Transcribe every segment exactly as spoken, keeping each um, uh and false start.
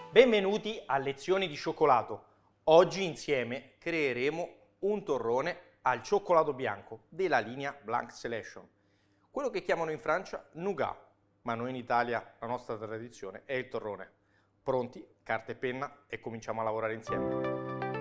Benvenuti a Lezioni di Cioccolato. Oggi insieme creeremo un torrone al cioccolato bianco della linea Blanc Selection. Quello che chiamano in Francia nougat, ma noi in Italia la nostra tradizione è il torrone. Pronti? Carta e penna e cominciamo a lavorare insieme.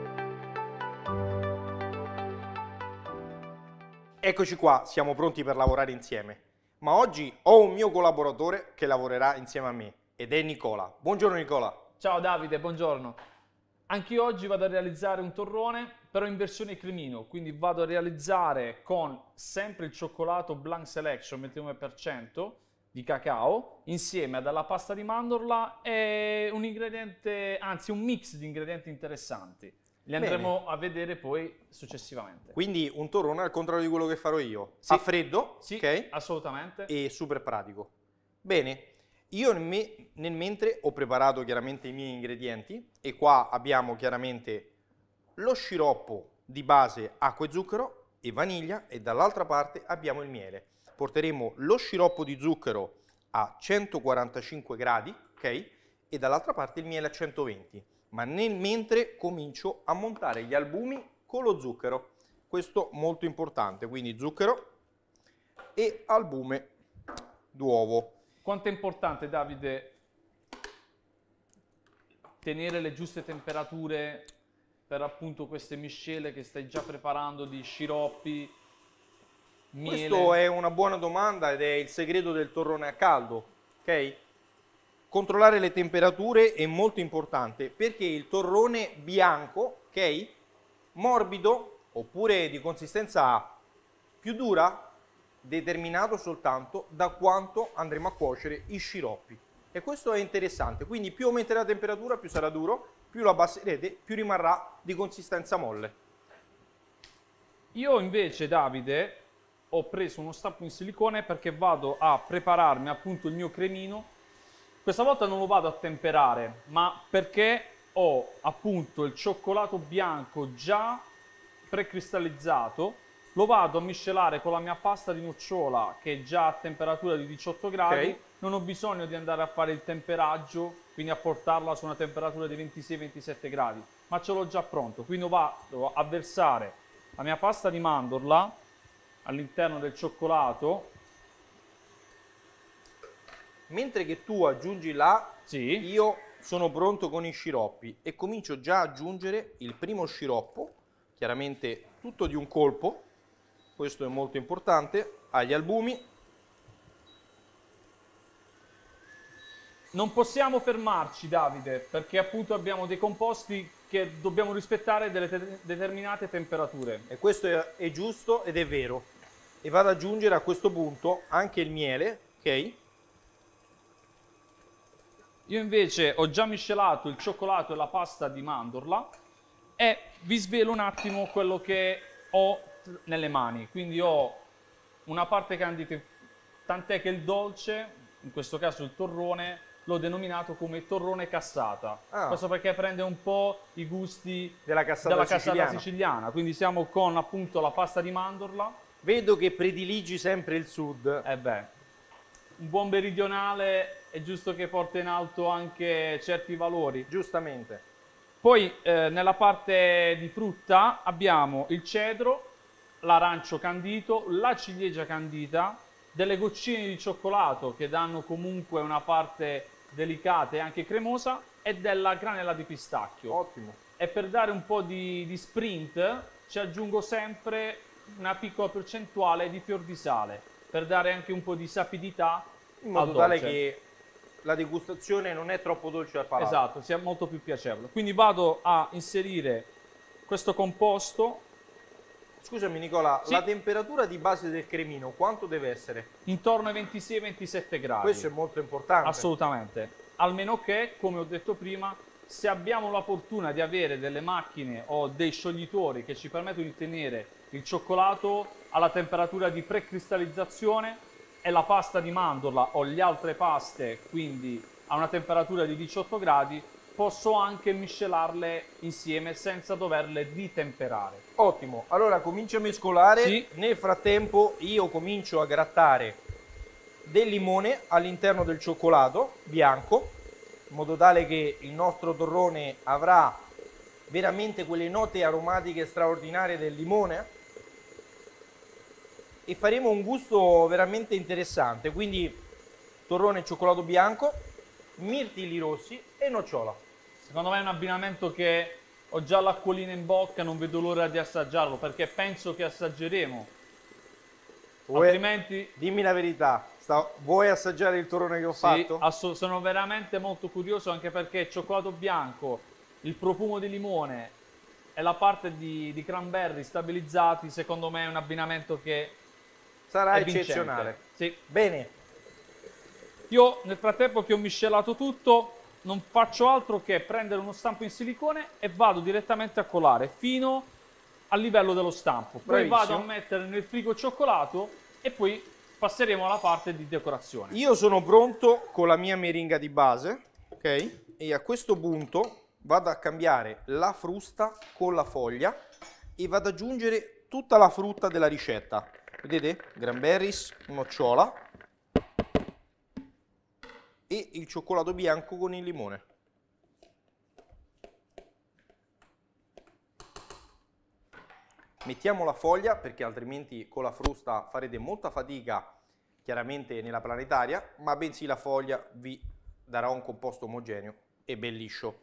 Eccoci qua, siamo pronti per lavorare insieme. Ma oggi ho un mio collaboratore che lavorerà insieme a me ed è Nicola. Buongiorno Nicola. Ciao Davide, buongiorno. Anch'io oggi vado a realizzare un torrone, però in versione cremino, quindi vado a realizzare con sempre il cioccolato Blanc Selection ventinove per cento di cacao, insieme alla pasta di mandorla e un ingrediente, anzi un mix di ingredienti interessanti. Li andremo Bene. a vedere poi successivamente. Quindi un torrone al contrario di quello che farò io. Sì. A freddo, sì, ok? Assolutamente. E super pratico. Bene. Io nel, me, nel mentre ho preparato chiaramente i miei ingredienti e qua abbiamo chiaramente lo sciroppo di base acqua e zucchero e vaniglia e dall'altra parte abbiamo il miele. Porteremo lo sciroppo di zucchero a centoquarantacinque gradi, ok? E dall'altra parte il miele a centoventi. Ma nel mentre comincio a montare gli albumi con lo zucchero. Questo molto importante, quindi zucchero e albume d'uovo. Quanto è importante, Davide, tenere le giuste temperature per appunto queste miscele che stai già preparando di sciroppi, miele? Questo è una buona domanda ed è il segreto del torrone a caldo, ok? Controllare le temperature è molto importante perché il torrone bianco, ok? Morbido oppure di consistenza più dura, determinato soltanto da quanto andremo a cuocere i sciroppi. E questo è interessante, quindi più aumenterà la temperatura più sarà duro, più lo abbasserete più rimarrà di consistenza molle. Io invece, Davide, ho preso uno stampo in silicone perché vado a prepararmi appunto il mio cremino. Questa volta non lo vado a temperare, ma perché ho appunto il cioccolato bianco già precristallizzato. Lo vado a miscelare con la mia pasta di nocciola che è già a temperatura di diciotto gradi. Okay. Non ho bisogno di andare a fare il temperaggio, quindi a portarla su una temperatura di ventisei ventisette gradi, ma ce l'ho già pronto. Quindi vado a versare la mia pasta di mandorla all'interno del cioccolato. Mentre che tu aggiungi là, sì. Io sono pronto con i sciroppi e comincio già ad aggiungere il primo sciroppo, chiaramente tutto di un colpo. Questo è molto importante, agli albumi. Non possiamo fermarci, Davide, perché appunto abbiamo dei composti che dobbiamo rispettare delle te- determinate temperature. E questo è, è giusto ed è vero. E vado ad aggiungere a questo punto anche il miele, ok? Io invece ho già miscelato il cioccolato e la pasta di mandorla e vi svelo un attimo quello che ho nelle mani. Quindi ho una parte candida, tant'è che il dolce, in questo caso il torrone, l'ho denominato come torrone cassata. Ah. Questo perché prende un po' i gusti della cassata, della cassata siciliana. siciliana. Quindi siamo con appunto la pasta di mandorla. Vedo che prediligi sempre il sud. Eh beh, un buon meridionale è giusto che porta in alto anche certi valori. Giustamente. Poi eh, nella parte di frutta abbiamo il cedro, l'arancio candito, la ciliegia candita, delle goccine di cioccolato che danno comunque una parte delicata e anche cremosa e della granella di pistacchio. Ottimo. E per dare un po' di, di sprint ci aggiungo sempre una piccola percentuale di fior di sale per dare anche un po' di sapidità in modo tale che la degustazione non è troppo dolce al palato. Esatto, sia molto più piacevole. Quindi vado a inserire questo composto. Scusami Nicola, sì. La temperatura di base del cremino quanto deve essere? Intorno ai ventisei ventisette gradi. Questo è molto importante. Assolutamente. Almeno che, come ho detto prima, se abbiamo la fortuna di avere delle macchine o dei scioglitori che ci permettono di tenere il cioccolato alla temperatura di precristallizzazione e la pasta di mandorla o le altre paste, quindi a una temperatura di diciotto gradi, posso anche miscelarle insieme senza doverle ritemperare. Ottimo, allora comincio a mescolare. Sì. Nel frattempo io comincio a grattare del limone all'interno del cioccolato bianco in modo tale che il nostro torrone avrà veramente quelle note aromatiche straordinarie del limone e faremo un gusto veramente interessante, quindi torrone e cioccolato bianco, mirtilli rossi e nocciola. Secondo me è un abbinamento che ho già l'acquolina in bocca, non vedo l'ora di assaggiarlo perché penso che assaggeremo. Vuoi, Altrimenti... dimmi la verità, sta, vuoi assaggiare il torrone che ho Sì, fatto? asso- sono veramente molto curioso anche perché cioccolato bianco, il profumo di limone e la parte di, di cranberry stabilizzati, secondo me è un abbinamento che Sarà è vincente. eccezionale. Sì. Bene. Io nel frattempo che ho miscelato tutto non faccio altro che prendere uno stampo in silicone e vado direttamente a colare fino al livello dello stampo. Poi Bravissimo. vado a mettere nel frigo il cioccolato e poi passeremo alla parte di decorazione. Io sono pronto con la mia meringa di base, ok? E a questo punto vado a cambiare la frusta con la foglia e vado ad aggiungere tutta la frutta della ricetta. Vedete? Cranberries, nocciola e il cioccolato bianco con il limone. Mettiamo la foglia perché altrimenti con la frusta farete molta fatica chiaramente nella planetaria, ma bensì la foglia vi darà un composto omogeneo e ben liscio.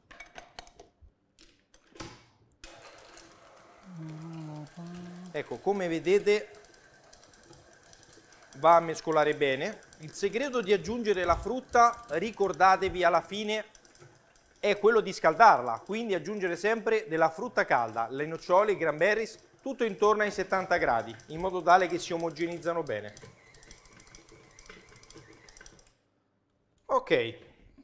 Ecco, come vedete va a mescolare bene. Il segreto di aggiungere la frutta, ricordatevi alla fine, è quello di scaldarla, quindi aggiungere sempre della frutta calda, le nocciole, i cranberries, tutto intorno ai settanta gradi, in modo tale che si omogenizzano bene. Ok,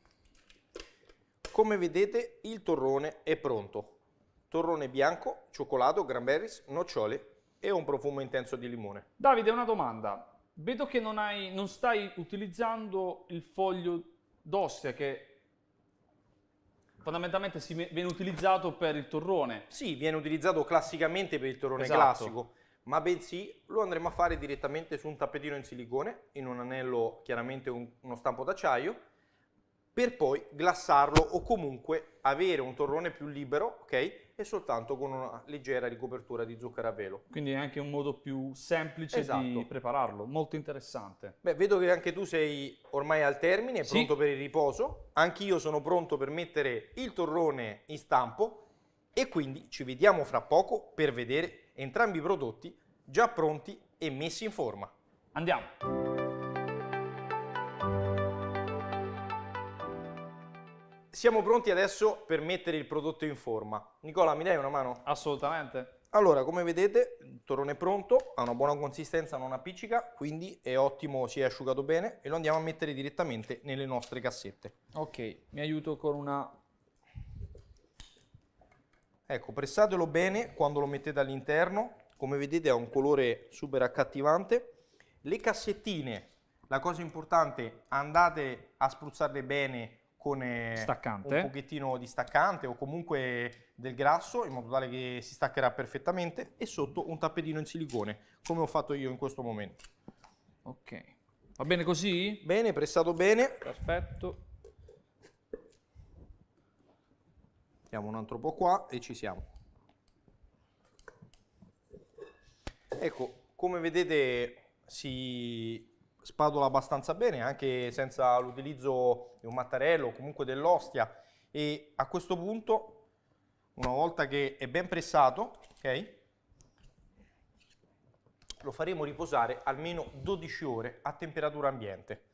come vedete il torrone è pronto. Torrone bianco, cioccolato, cranberries, nocciole e un profumo intenso di limone. Davide, una domanda. Vedo che non, hai, non stai utilizzando il foglio d'ostia che fondamentalmente si viene utilizzato per il torrone. Sì, viene utilizzato classicamente per il torrone Esatto. classico, ma bensì lo andremo a fare direttamente su un tappetino in silicone, in un anello chiaramente un, uno stampo d'acciaio, per poi glassarlo o comunque avere un torrone più libero, ok? E soltanto con una leggera ricopertura di zucchero a velo. Quindi è anche un modo più semplice Esatto. di prepararlo, molto interessante. Beh, vedo che anche tu sei ormai al termine, Sì. pronto per il riposo. Anch'io sono pronto per mettere il torrone in stampo e quindi ci vediamo fra poco per vedere entrambi i prodotti già pronti e messi in forma. Andiamo. Siamo pronti adesso per mettere il prodotto in forma. Nicola, mi dai una mano? Assolutamente. Allora, come vedete, il torrone è pronto, ha una buona consistenza, non appiccica, quindi è ottimo, si è asciugato bene e lo andiamo a mettere direttamente nelle nostre cassette. Ok, mi aiuto con una... Ecco, pressatelo bene quando lo mettete all'interno, come vedete ha un colore super accattivante. Le cassettine, la cosa importante, andate a spruzzarle bene con eh, Staccante. un pochettino di staccante o comunque del grasso in modo tale che si staccherà perfettamente e sotto un tappetino in silicone come ho fatto io in questo momento. Ok, va bene così? Bene, pressato bene. Perfetto. Mettiamo un altro po' qua e ci siamo. Ecco, come vedete si spadola abbastanza bene anche senza l'utilizzo di un mattarello o comunque dell'ostia e a questo punto una volta che è ben pressato, ok, lo faremo riposare almeno dodici ore a temperatura ambiente.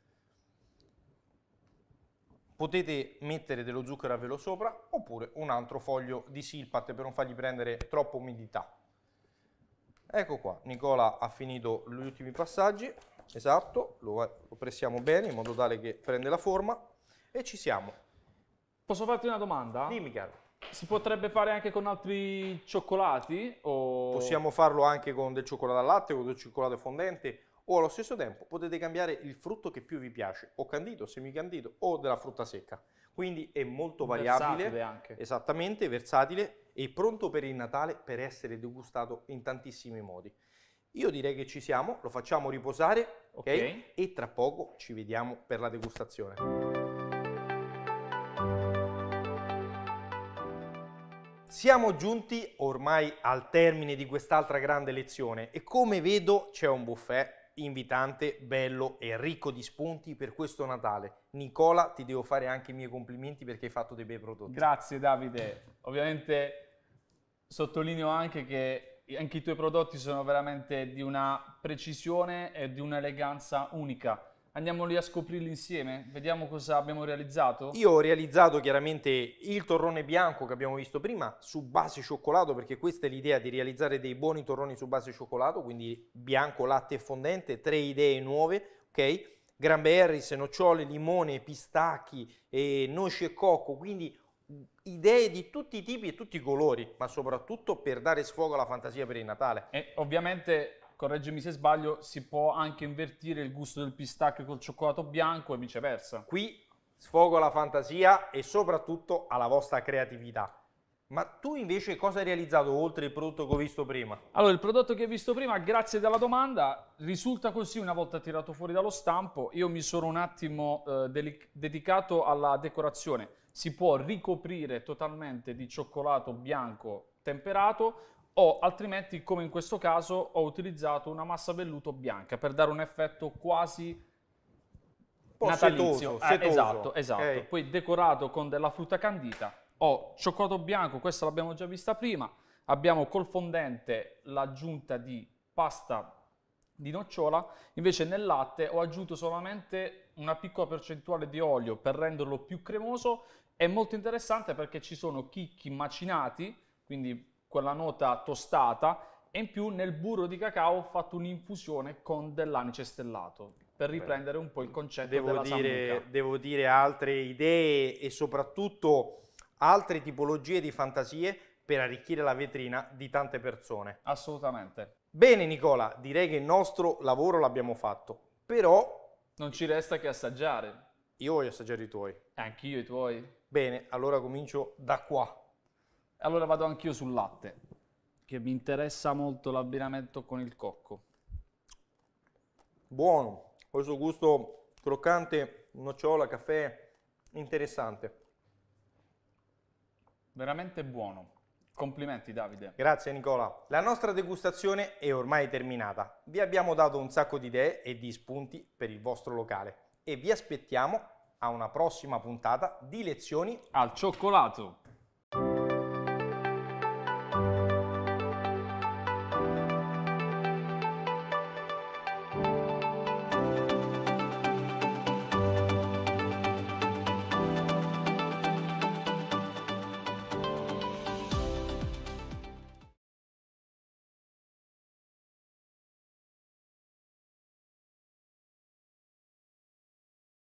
Potete mettere dello zucchero a velo sopra oppure un altro foglio di silpat per non fargli prendere troppa umidità. Ecco qua, Nicola ha finito gli ultimi passaggi. Esatto, lo, lo pressiamo bene in modo tale che prende la forma e ci siamo. Posso farti una domanda? Dimmi caro. Si potrebbe fare anche con altri cioccolati? O... Possiamo farlo anche con del cioccolato al latte o del cioccolato fondente o allo stesso tempo potete cambiare il frutto che più vi piace, o candito, semicandito o della frutta secca. Quindi è molto variabile, Versatile anche. Esattamente, versatile e pronto per il Natale per essere degustato in tantissimi modi. Io direi che ci siamo, lo facciamo riposare, ok? Ok. E tra poco ci vediamo per la degustazione. Siamo giunti ormai al termine di quest'altra grande lezione e come vedo c'è un buffet invitante, bello e ricco di spunti per questo Natale. Nicola, ti devo fare anche i miei complimenti perché hai fatto dei bei prodotti. Grazie Davide, ovviamente sottolineo anche che anche i tuoi prodotti sono veramente di una precisione e di un'eleganza unica. Andiamo lì a scoprirli insieme, vediamo cosa abbiamo realizzato. Io ho realizzato chiaramente il torrone bianco che abbiamo visto prima su base cioccolato, perché questa è l'idea di realizzare dei buoni torroni su base cioccolato, quindi bianco, latte e fondente, tre idee nuove, ok? Cranberries, nocciole, limone, pistacchi, e noci e cocco, quindi idee di tutti i tipi e tutti i colori, ma soprattutto per dare sfogo alla fantasia per il Natale. E ovviamente, correggimi se sbaglio, si può anche invertire il gusto del pistacchio col cioccolato bianco e viceversa. Qui sfogo alla fantasia e soprattutto alla vostra creatività. Ma tu invece cosa hai realizzato oltre il prodotto che ho visto prima? Allora, il prodotto che hai visto prima, grazie della domanda, risulta così una volta tirato fuori dallo stampo. Io mi sono un attimo eh, dedicato alla decorazione. Si può ricoprire totalmente di cioccolato bianco temperato o altrimenti, come in questo caso, ho utilizzato una massa velluto bianca per dare un effetto quasi natalizio. Setoso, Eh, setoso. esatto, esatto. Okay. Poi decorato con della frutta candita. Ho cioccolato bianco, questa l'abbiamo già vista prima. Abbiamo col fondente l'aggiunta di pasta di nocciola. Invece nel latte ho aggiunto solamente una piccola percentuale di olio per renderlo più cremoso. È molto interessante perché ci sono chicchi macinati, quindi quella nota tostata, e in più nel burro di cacao ho fatto un'infusione con dell'anice stellato per riprendere un po' il concetto Devo della dire, sambuca. devo dire altre idee e soprattutto altre tipologie di fantasie per arricchire la vetrina di tante persone. Assolutamente. Bene Nicola, direi che il nostro lavoro l'abbiamo fatto, però Non ci resta che assaggiare. io voglio assaggiare i tuoi. E anch'io i tuoi. Bene, allora comincio da qua. Allora vado anch'io sul latte, che mi interessa molto l'abbinamento con il cocco. Buono, questo gusto croccante, nocciola, caffè, interessante. Veramente buono. Complimenti Davide. Grazie Nicola. La nostra degustazione è ormai terminata. Vi abbiamo dato un sacco di idee e di spunti per il vostro locale e vi aspettiamo a una prossima puntata di lezioni Al cioccolato.